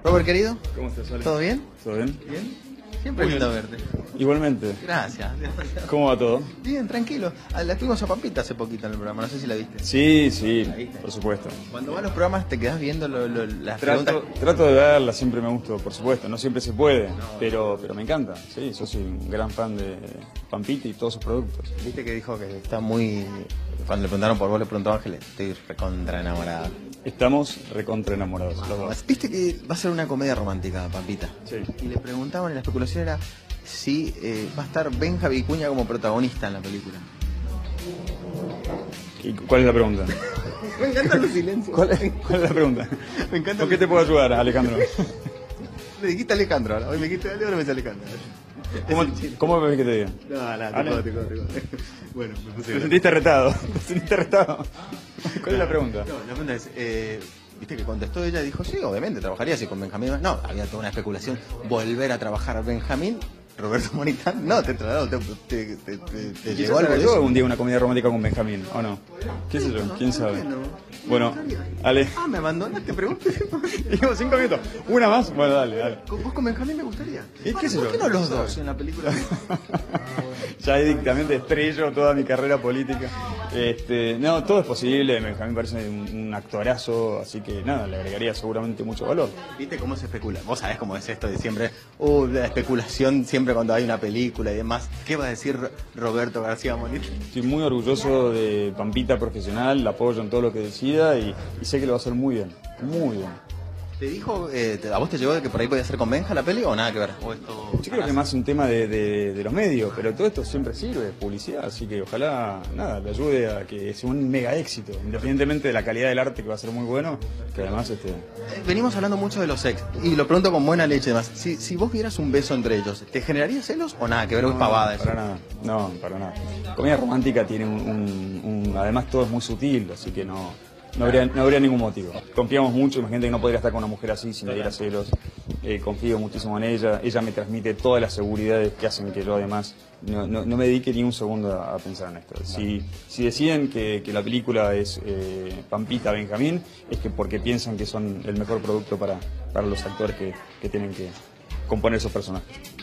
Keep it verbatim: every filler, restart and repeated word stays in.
Robert, querido. ¿Cómo estás, Ale? ¿Todo bien? ¿Todo bien? ¿Bien? Siempre Muy lindo bien. verte. Igualmente. Gracias. ¿Cómo va todo? Bien, tranquilo. Ah, La tuvimos a Pampita hace poquito en el programa, no sé si la viste. Sí, sí, ¿La viste? por supuesto. Cuando vas a los programas te quedás viendo lo, lo- las Trato, preguntas. trato de verla, siempre me gustó, por supuesto. No siempre se puede, pero, pero me encanta. Sí, yo soy un gran fan de Pampita y todos sus productos. Viste que dijo que está muy... Cuando le preguntaron por vos, le preguntó a Ángeles, estoy recontra enamorada. Estamos recontra enamorados, los dos. Viste que va a ser una comedia romántica, Pampita. Sí. Y le preguntaban, y la especulación era si eh, va a estar Benja Vicuña como protagonista en la película. ¿Y cuál es la pregunta? Me encantan los silencios. ¿Cuál es, cuál es la pregunta? Me encanta. ¿Por qué te puedo ayudar, Alejandro? Me dijiste Alejandro ahora. Hoy me dijiste Ale, ahora me dice Alejandro. ¿Cómo, ¿Cómo me ves que te diga? No, no, te Ale. jodo, te jodo, te jodo. Bueno, me puse ¿Te sentiste retado? ¿Te sentiste retado? ¿Cuál es la pregunta? No, la pregunta es, eh, viste que contestó ella y dijo, sí, obviamente, trabajaría así con Benjamín. No, había toda una especulación, volver a trabajar Benjamín, Roberto Moritán, no, te trasladó, te, te, te, te, te llegó Quizás algo de yo eso. algún día una comedia romántica con Benjamín, ¿o no? ¿Qué sé yo? ¿Quién sabe? Bueno, Ale. Ah, me abandonaste, pregunté. Dijimos cinco minutos. ¿Una más? Bueno, dale, dale. ¿Con vos con Benjamín me gustaría? ¿Y qué sé ¿Por yo? qué no los dos en la película? Ya directamente estrello toda mi carrera política. Este, no, todo es posible. Benjamín parece un, un actorazo, así que nada, le agregaría seguramente mucho valor. ¿Viste cómo se especula? Vos sabés cómo es esto de siempre, uh, la especulación siempre cuando hay una película y demás. ¿Qué va a decir Roberto García Monit? Estoy muy orgulloso de Pampita profesional, la apoyo en todo lo que decida y, y sé que lo va a hacer muy bien, muy bien. ¿Te dijo, eh, te- a vos te llegó de que por ahí podía ser con Benja la peli o nada que ver? ¿O esto... Yo creo que es más un tema de, de- de los medios, pero todo esto siempre sirve, publicidad, así que ojalá nada le ayude a que sea un mega éxito, independientemente de la calidad del arte que va a ser muy bueno, que además este... Eh, Venimos hablando mucho de los ex y lo pregunto con buena leche y demás. Si, si vos vieras un beso entre ellos, ¿te generaría celos o nada que ver? ¿O es pavada eso? Para nada, no, para nada. Comedia romántica tiene un, un- un- además todo es muy sutil, así que no, no habría, no habría ningún motivo. Confiamos mucho, imagínate que no podría estar con una mujer así sin ir a celos. Eh, confío muchísimo en ella, ella me transmite todas las seguridades que hacen que yo además no, no, no me dedique ni un segundo a, a pensar en esto. Si, si deciden que, que la película es eh, Pampita Benjamín, es que porque piensan que son el mejor producto para, para los actores que, que tienen que componer esos personajes.